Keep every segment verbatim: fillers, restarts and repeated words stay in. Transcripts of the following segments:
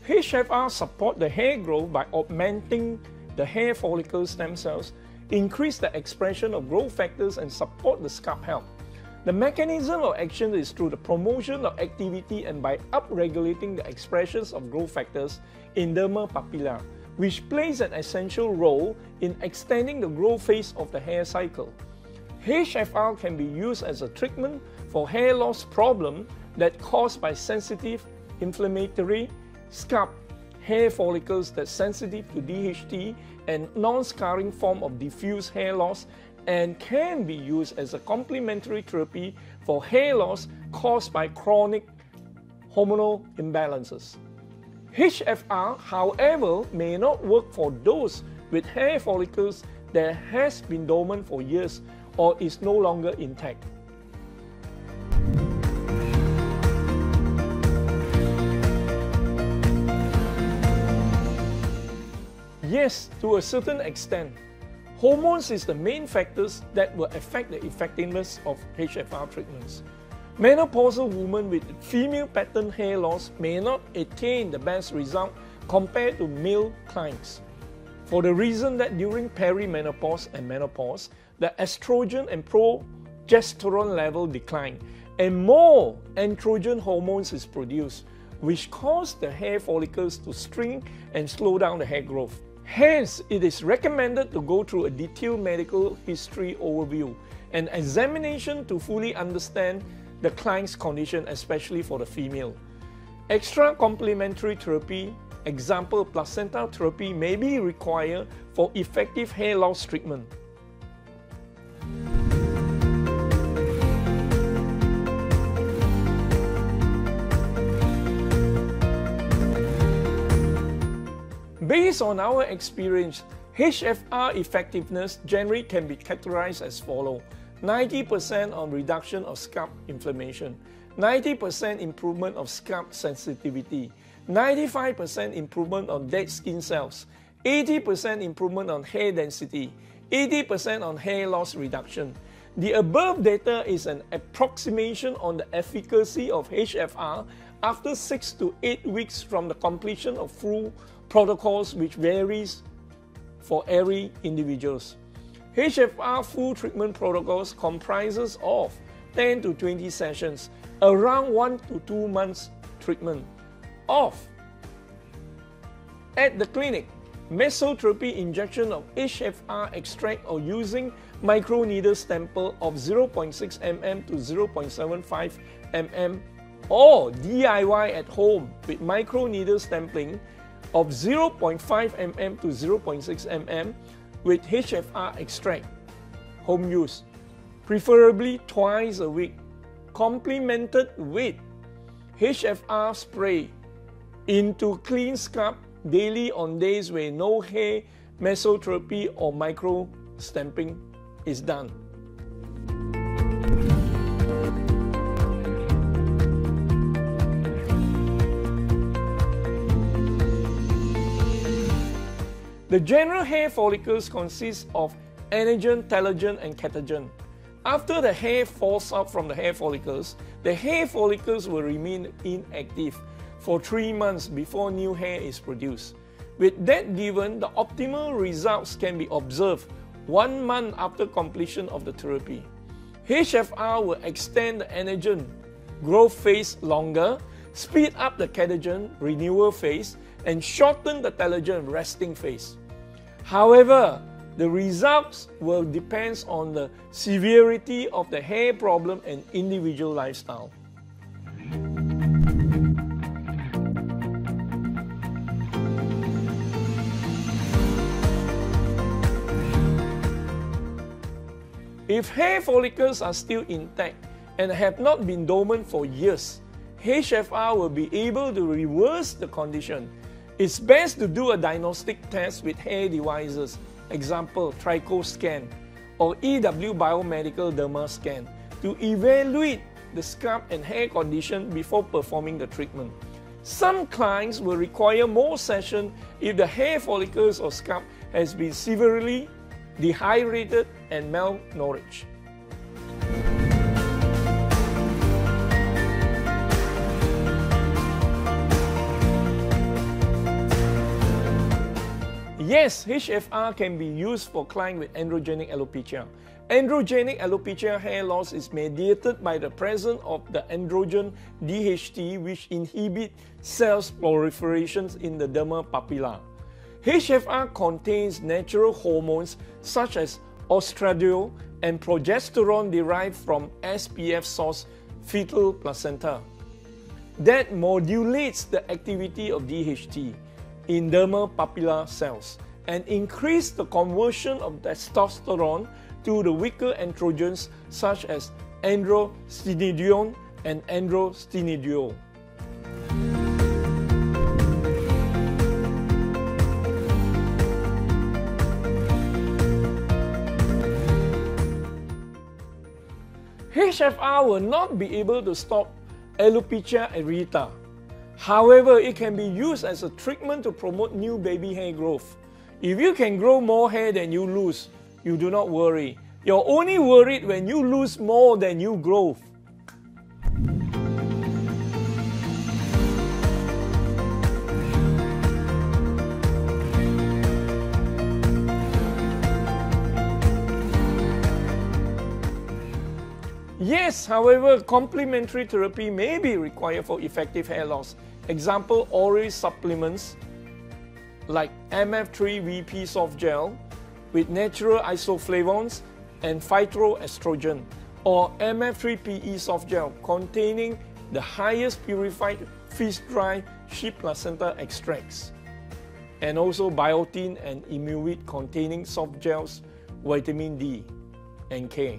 H F R support the hair growth by augmenting the hair follicle stem cells, increase the expression of growth factors, and support the scalp health. The mechanism of action is through the promotion of activity and by upregulating the expressions of growth factors in dermal papilla, which plays an essential role in extending the growth phase of the hair cycle. H F R can be used as a treatment for hair loss problem that caused by sensitive, inflammatory, scalp hair follicles that's sensitive to D H T and non-scarring form of diffuse hair loss, and can be used as a complementary therapy for hair loss caused by chronic hormonal imbalances. H F R, however, may not work for those with hair follicles that has been dormant for years or is no longer intact. Yes, to a certain extent, hormones is the main factors that will affect the effectiveness of H F R treatments. Menopausal women with female pattern hair loss may not attain the best result compared to male clients, for the reason that during perimenopause and menopause, the estrogen and progesterone level decline, and more androgen hormones is produced, which cause the hair follicles to shrink and slow down the hair growth. Hence, it is recommended to go through a detailed medical history overview and examination to fully understand the client's condition, especially for the female. Extra complementary therapy, example placenta therapy, may be required for effective hair loss treatment. Based on our experience, H F R effectiveness generally can be categorized as follows: ninety percent on reduction of scalp inflammation, ninety percent improvement of scalp sensitivity, ninety-five percent improvement on dead skin cells, eighty percent improvement on hair density, eighty percent on hair loss reduction. The above data is an approximation on the efficacy of H F R after six to eight weeks from the completion of full protocols, which varies for every individuals. H F R full treatment protocols comprises of ten to twenty sessions, around one to two months treatment of at the clinic, mesotherapy injection of H F R extract or using microneedle sample of zero point six millimeters to zero point seven five millimeters, or D I Y at home with microneedle sampling of zero point five millimeters to zero point six millimeters with H F R extract, home use, preferably twice a week, complemented with H F R spray into clean scalp daily on days where no hair mesotherapy or micro stamping is done. The general hair follicles consist of anagen, telogen, and catagen. After the hair falls out from the hair follicles, the hair follicles will remain inactive for three months before new hair is produced. With that given, the optimal results can be observed one month after completion of the therapy. H F R will extend the anagen growth phase longer, speed up the catagen renewal phase, and shorten the telogen resting phase. However, the results will depend on the severity of the hair problem and individual lifestyle. If hair follicles are still intact and have not been dormant for years, H F R will be able to reverse the condition. It's best to do a diagnostic test with hair devices, example tricho scan or E W biomedical dermal scan, to evaluate the scalp and hair condition before performing the treatment. Some clients will require more sessions if the hair follicles or scalp has been severely dehydrated and malnourished. Yes, H F R can be used for clients with androgenic alopecia. Androgenic alopecia hair loss is mediated by the presence of the androgen D H T, which inhibits cells proliferations in the dermal papilla. H F R contains natural hormones such as oestradiol and progesterone derived from S P F source fetal placenta that modulates the activity of D H T in dermal papilla cells and increase the conversion of testosterone to the weaker androgens such as androstenedione and androstenediol. H F R will not be able to stop alopecia areata. However, it can be used as a treatment to promote new baby hair growth. If you can grow more hair than you lose, you do not worry. You're only worried when you lose more than you grow. Yes, however, complementary therapy may be required for effective hair loss. Example, oral supplements like M F three V P soft gel with natural isoflavones and phytoestrogen, or M F three P E soft gel containing the highest purified freeze-dried sheep placenta extracts, and also biotin and imuit containing soft gels, vitamin D and K.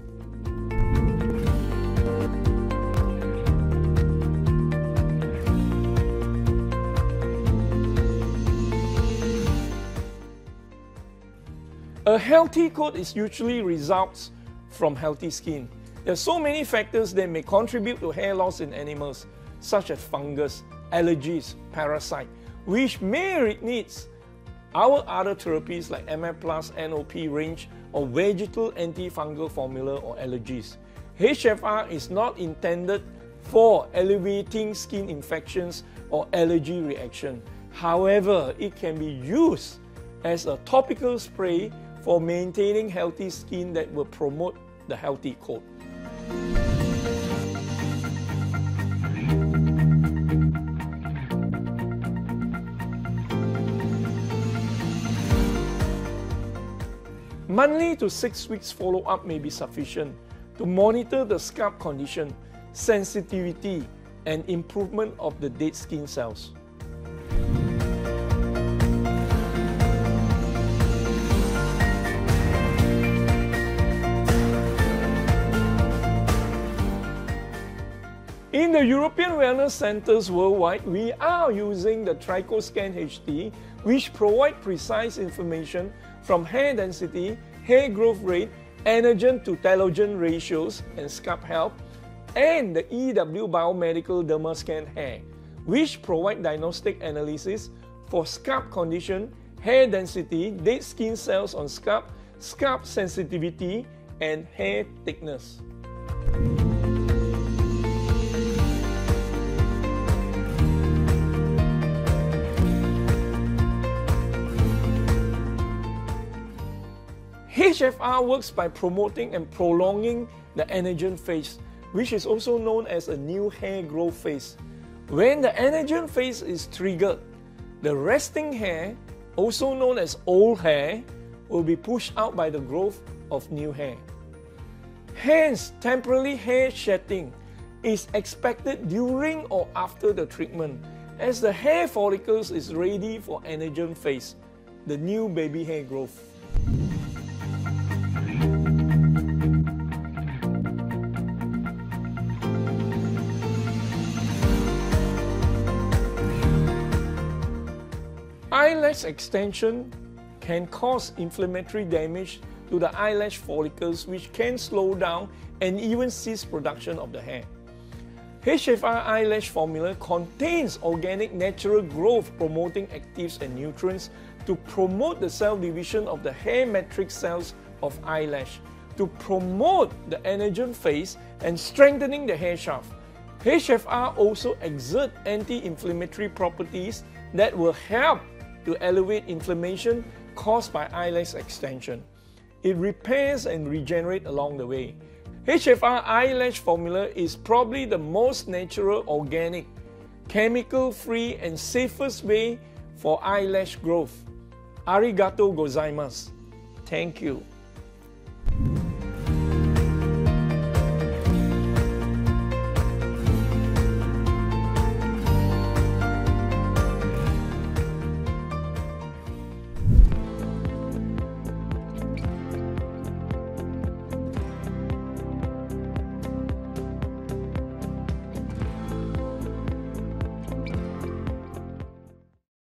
A healthy coat is usually results from healthy skin. There are so many factors that may contribute to hair loss in animals, such as fungus, allergies, parasite, which may need our other therapies like M F plus, N O P range, or vegetal antifungal formula or allergies. H F R is not intended for alleviating skin infections or allergy reaction. However, it can be used as a topical spray for maintaining healthy skin that will promote the healthy coat. Monthly to six weeks follow-up may be sufficient to monitor the scalp condition, sensitivity, and improvement of the dead skin cells. In the European Wellness Centers worldwide, we are using the TrichoScan H D, which provides precise information from hair density, hair growth rate, anagen to telogen ratios, and scalp health, and the E W Biomedical Dermascan Hair, which provide diagnostic analysis for scalp condition, hair density, dead skin cells on scalp, scalp sensitivity, and hair thickness. H F R works by promoting and prolonging the anagen phase, which is also known as a new hair growth phase. When the anagen phase is triggered, the resting hair, also known as old hair, will be pushed out by the growth of new hair. Hence, temporary hair shedding is expected during or after the treatment, as the hair follicles is ready for anagen phase, the new baby hair growth. Eyelash extension can cause inflammatory damage to the eyelash follicles, which can slow down and even cease production of the hair. H F R eyelash formula contains organic natural growth promoting actives and nutrients to promote the cell division of the hair matrix cells of eyelash, to promote the anagen phase and strengthening the hair shaft. H F R also exerts anti-inflammatory properties that will help to elevate inflammation caused by eyelash extension. It repairs and regenerates along the way. H F R eyelash formula is probably the most natural, organic, chemical-free and safest way for eyelash growth. Arigato gozaimasu. Thank you.